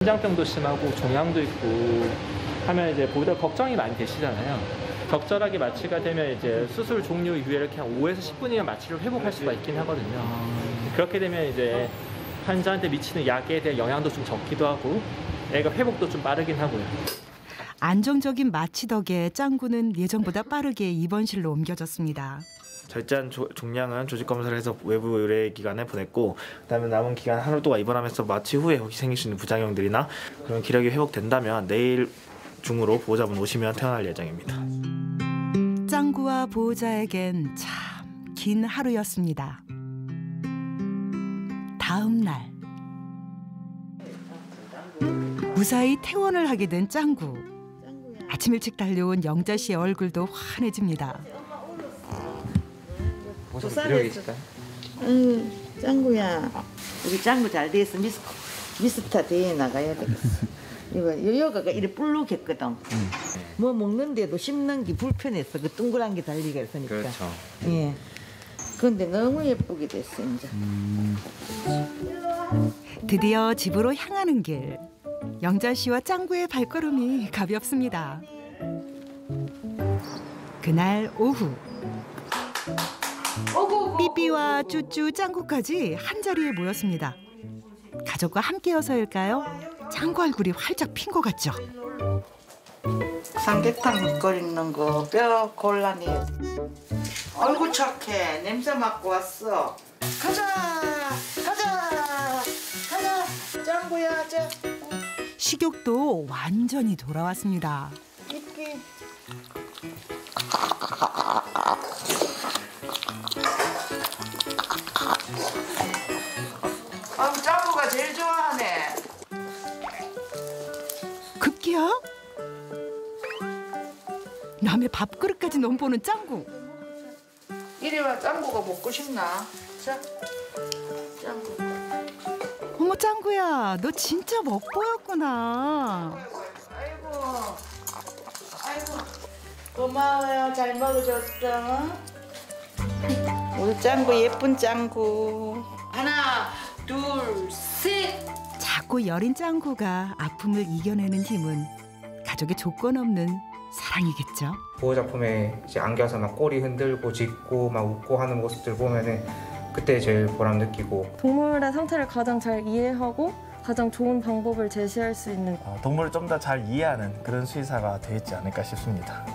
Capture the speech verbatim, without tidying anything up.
신장병도 심하고 종양도 있고 하면 이제 보다 걱정이 많이 되시잖아요. 적절하게 마취가 되면 이제 수술 종료 이후에 이렇게 한 오에서 십 분이면 마취를 회복할 수가 있긴 하거든요. 그렇게 되면 이제 환자한테 미치는 약에 대한 영향도 좀 적기도 하고 애가 회복도 좀 빠르긴 하고요. 안정적인 마취 덕에 짱구는 예정보다 빠르게 입원실로 옮겨졌습니다. 절제한 조, 종양은 조직 검사를 해서 외부 의뢰 기관에 보냈고, 그다음에 남은 기간 하루 동안 입원하면서 마취 후에 혹시 생길 수 있는 부작용들이나 그런 기력이 회복된다면 내일 중으로 보호자분 오시면 퇴원할 예정입니다. 짱구와 보호자에겐 참 긴 하루였습니다. 다음 날 무사히 퇴원을 하게 된 짱구. 아침 일찍 달려온 영자 씨의 얼굴도 환해집니다. 무슨 기력이 있을까요? 응, 짱구야. 우리 짱구 잘 돼서 미스, 미스터 대회에 나가야 되겠어. 이거 여가가 이래 불룩했거든. 음. 뭐 먹는데도 씹는 게 불편했어. 그 동그란 게 달리가 있으니까. 그렇죠. 예. 근데 너무 예쁘게 됐어 이제. 음. 드디어 집으로 향하는 길. 영자 씨와 짱구의 발걸음이 가볍습니다. 그날 오후. 삐삐와 쭈쭈, 짱구까지 한자리에 모였습니다. 가족과 함께여서일까요? 짱구 얼굴이 활짝 핀 것 같죠? 삼계탕 끓이는 거 뼈 골라내. 얼굴 착해. 냄새 맡고 왔어. 가자, 가자, 가자. 짱구야, 자. 식욕도 완전히 돌아왔습니다. 삐삐. 아, 짱구가 제일 좋아하네. 급기야? 남의 밥그릇까지 넘보는 짱구. 이리 와, 짱구가 먹고 싶나? 자, 짱구. 어머 짱구야, 너 진짜 먹보였구나. 아이고, 아이고, 고마워요. 잘 먹어줬어. 우리 짱구 예쁜 짱구. 하나, 둘, 셋. 작고 여린 짱구가 아픔을 이겨내는 힘은 가족의 조건 없는 사랑이겠죠. 보호자품에 이제 안겨서 막 꼬리 흔들고 짖고 막 웃고 하는 모습들 보면은 그때 제일 보람 느끼고. 동물의 상태를 가장 잘 이해하고 가장 좋은 방법을 제시할 수 있는 동물을 좀 더 잘 이해하는 그런 수의사가 되겠지 않을까 싶습니다.